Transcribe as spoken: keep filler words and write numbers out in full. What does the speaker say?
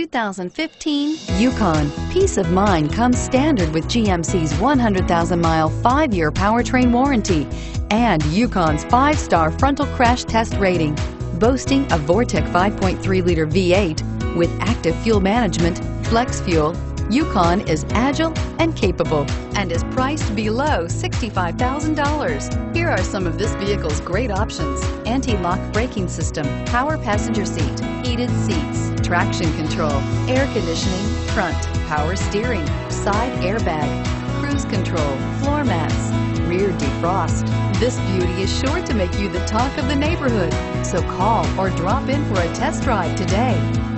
two thousand fifteen Yukon. Peace of mind comes standard with G M C's one hundred thousand mile, five-year powertrain warranty and Yukon's five-star frontal crash test rating. Boasting a Vortec five point three liter V eight with active fuel management, flex fuel, Yukon is agile and capable and is priced below sixty-five thousand dollars. Here are some of this vehicle's great options: anti-lock braking system, power passenger seat, heated seats, traction control, air conditioning, front, power steering, side airbag, cruise control, floor mats, rear defrost. This beauty is sure to make you the talk of the neighborhood. So call or drop in for a test drive today.